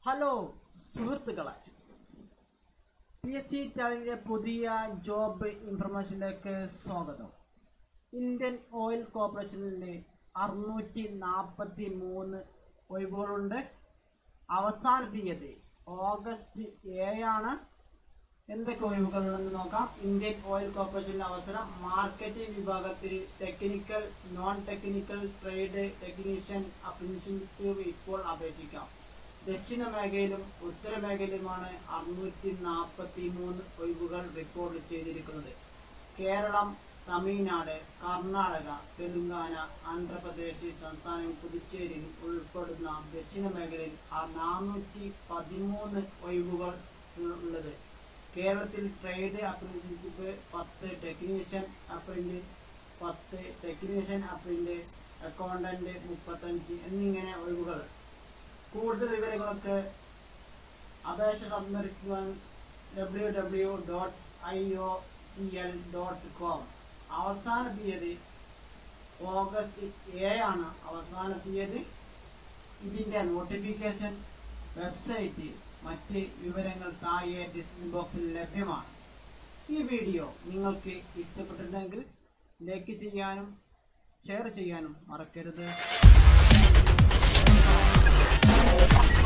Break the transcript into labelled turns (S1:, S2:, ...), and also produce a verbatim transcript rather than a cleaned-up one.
S1: Hello സുഹൃത്തുക്കളെ, P S C ടാലന്റിന്റെ പുതിയ job ഇൻഫർമേഷനിലേക്ക് സ്വാഗതം. ഇന്ത്യൻ ഓയിൽ കോർപ്പറേഷനിൽ അറുന്നൂറ്റി നാൽപ്പത്തി മൂന്ന് ഒഴിവുകളുണ്ട്. അവസാന തീയതി ഓഗസ്റ്റ് ഏഴാണ്. എന്തൊക്കെ ഒഴിവുകളുണ്ടെന്ന് നോക്കാം. ഇന്ത്യൻ ഓയിൽ കോർപ്പറേഷനിലെ അവസരം മാർക്കറ്റിംഗ് വിഭാഗത്തിൽ technical, non technical, trade technician apprenticeship ഇപ്പോൾ അപേക്ഷിക്കാം. ദക്ഷിണ മേഖലയിലും ഉത്തര മേഖലയിലുമാണ് അറുന്നൂറ്റി നാൽപ്പത്തി മൂന്ന് ഒഴിവുകൾ റിപ്പോർട്ട് ചെയ്തിരിക്കുന്നത്. കേരളം, തമിഴ്നാട്, കർണാടക, തെലുങ്കാന, ആന്ധ്രാപ്രദേശ് സംസ്ഥാനം, പുതുച്ചേരി ഉൾപ്പെടുന്ന ദക്ഷിണ മേഖലയിൽ നാനൂറ്റി പതിമൂന്ന് ഒഴിവുകൾ ഉള്ളത്. കേരളത്തിൽ ട്രേഡ് അപ്രന്റീസ്ഷിപ്പ് പത്ത്, ടെക്നീഷ്യൻ അപ്രന്റ് പത്ത്, ടെക്നീഷ്യൻ അപ്രന്റ്, അക്കൗണ്ടന്റ് മുപ്പത്തഞ്ച് എന്നിങ്ങനെ ഒഴിവുകൾ. കൂടുതൽ വിവരങ്ങൾക്ക് അപേക്ഷ സന്ദർശിക്കുവാൻ W W dot I O C L dot com. അവസാന തീയതി ഓഗസ്റ്റ് ഏഴാണ് അവസാന തീയതി. ഇതിൻ്റെ നോട്ടിഫിക്കേഷൻ വെബ്സൈറ്റ്, മറ്റ് വിവരങ്ങൾ താഴെ ഡിസ്ക്രിപ്ഷൻ ബോക്സിൽ ലഭ്യമാണ്. ഈ വീഡിയോ നിങ്ങൾക്ക് ഇഷ്ടപ്പെട്ടിട്ടുണ്ടെങ്കിൽ ലൈക്ക് ചെയ്യാനും ഷെയർ ചെയ്യാനും മറക്കരുത്.